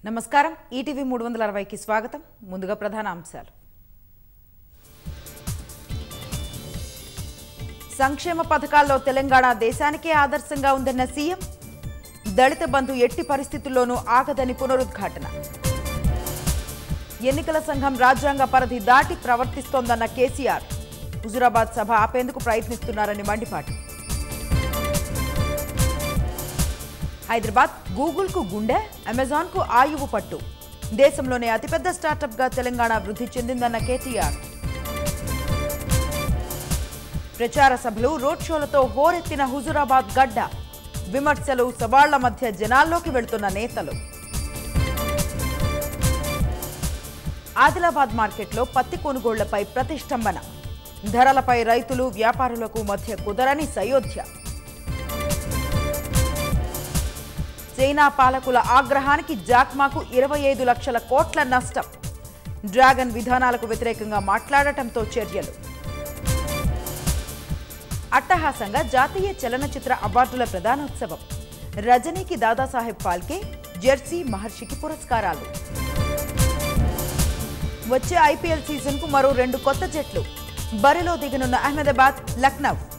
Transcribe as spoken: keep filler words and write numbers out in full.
నమస్కారం ఈటీవీ మూడు వందల అరవై కి స్వాగతం ముందుగా ప్రధాన అంశాలు సంక్షేమ పథకాల్లో తెలంగాణ దేశానికే ఆదర్శంగా ఉందన్న సీఎం దళిత బంధు ఎట్టి పరిస్థితుల్లోనూ ఆగదని పునరుద్ఘాటన ఎన్నికల సంఘం రాజ్యాంగ పరిధి దాటి ప్రవర్తిస్తోందన్న కేసీఆర్ హుజురాబాద్ సభ ఆపేందుకు ప్రయత్నిస్తున్నారని మండిపాటు హైదరాబాద్ గూగుల్ కు గుండె అమెజాన్ కు ఆయువు పట్టు దేశంలోనే అతిపెద్ద స్టార్టప్ గా తెలంగాణ వృద్ధి చెందిందన్న కేటీఆర్ ప్రచార సభలు రోడ్ షోలతో హోరెత్తిన హుజురాబాద్ గడ్డ విమర్శలు సవాళ్ల మధ్య జనాల్లోకి వెళ్తున్న నేతలు ఆదిలాబాద్ మార్కెట్లో పత్తి కొనుగోళ్లపై ప్రతిష్టంభన ధరలపై రైతులు వ్యాపారులకు మధ్య కుదరని సయోధ్య చైనా పాలకుల ఆగ్రహానికి జాక్మాకు ఇరవై ఐదు లక్షల కోట్ల నష్టం డ్రాగన్ విధానాలకు వ్యతిరేకంగా మాట్లాడటంతో చర్యలు అట్టహాసంగా జాతీయ చలనచిత్ర అవార్డుల ప్రదానోత్సవం రజనీకి దాదాసాహెబ్ ఫాల్కే జెర్సీ మహర్షికి పురస్కారాలు వచ్చే ఐపీఎల్ సీజన్ కు మరో రెండు కొత్త జట్లు బరిలో దిగనున్న అహ్మదాబాద్ లక్నో